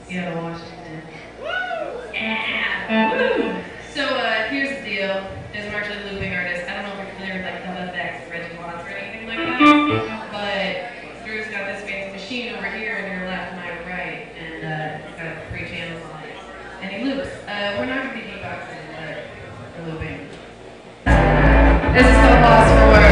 Washington. Yeah! Woo! So here's the deal. As I'm actually a looping artist, I don't know if you're familiar with like WFX, Reggie Watts, or anything like that, but Drew's got this fancy machine over here on your left and my right, and it's got 3 channels on it. And he loops. We're not going to be beatboxing, but we're looping. This is called Lost for Words.